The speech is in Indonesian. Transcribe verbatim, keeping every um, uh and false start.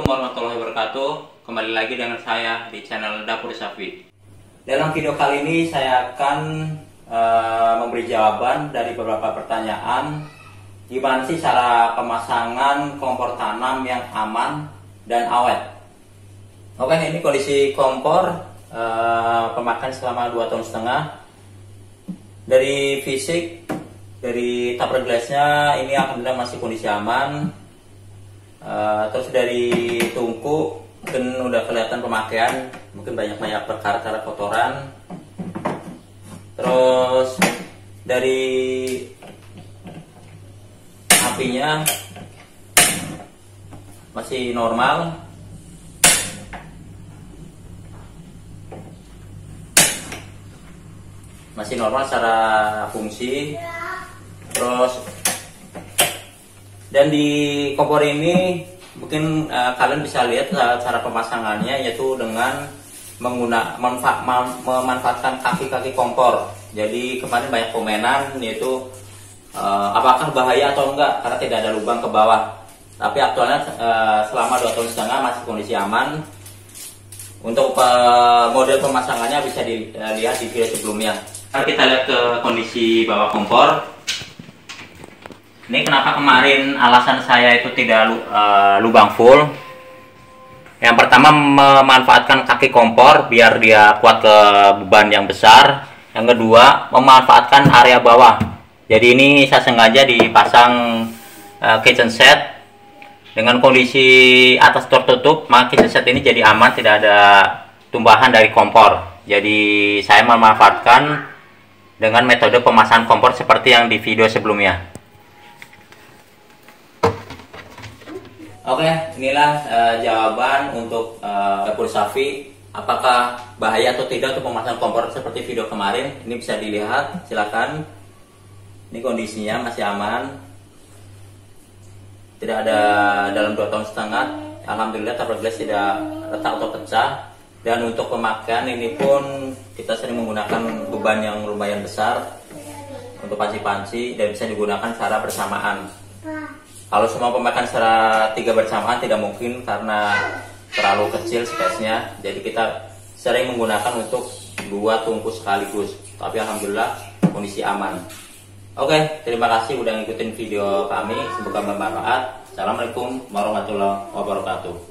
warahmatullahi wabarakatuh. Kembali lagi dengan saya di channel Dapur Safi. Dalam video kali ini saya akan uh, memberi jawaban dari beberapa pertanyaan. Gimana sih cara pemasangan kompor tanam yang aman dan awet? Oke, ini kondisi kompor uh, pemakaian selama dua tahun setengah. Dari fisik, dari tupper glassnya ini alhamdulillah masih kondisi aman. Uh, terus dari tungku mungkin udah kelihatan pemakaian, mungkin banyak-banyak berkarat-karat kotoran. Terus dari apinya masih normal. Masih normal secara fungsi. Terus dan di kompor ini mungkin uh, kalian bisa lihat uh, cara pemasangannya, yaitu dengan menggunakan manfa memanfaatkan kaki-kaki kompor. Jadi kemarin banyak komenan yaitu uh, apakah bahaya atau enggak karena tidak ada lubang ke bawah. Tapi aktualnya uh, selama dua tahun setengah masih kondisi aman. Untuk uh, model pemasangannya bisa dilihat di video sebelumnya. Kita lihat ke kondisi bawah kompor. Ini kenapa kemarin alasan saya itu tidak uh, lubang full. Yang pertama, memanfaatkan kaki kompor biar dia kuat ke beban yang besar. Yang kedua, memanfaatkan area bawah. Jadi ini saya sengaja dipasang uh, kitchen set dengan kondisi atas tertutup, maka kitchen set ini jadi aman, tidak ada tumbahan dari kompor. Jadi saya memanfaatkan dengan metode pemasangan kompor seperti yang di video sebelumnya. Oke, inilah uh, jawaban untuk uh, Dapur Safi. Apakah bahaya atau tidak untuk pemasangan kompor seperti video kemarin? Ini bisa dilihat, silakan. Ini kondisinya masih aman, tidak ada dalam dua tahun setengah. Alhamdulillah tupper glass tidak retak atau pecah. Dan untuk pemakaian ini pun kita sering menggunakan beban yang lumayan besar untuk panci-panci dan bisa digunakan secara bersamaan. Kalau semua pemakaian secara tiga bersamaan tidak mungkin karena terlalu kecil space-nya. Jadi kita sering menggunakan untuk dua tungku sekaligus. Tapi alhamdulillah kondisi aman. Oke, terima kasih udah ngikutin video kami. Semoga bermanfaat. Assalamualaikum warahmatullahi wabarakatuh.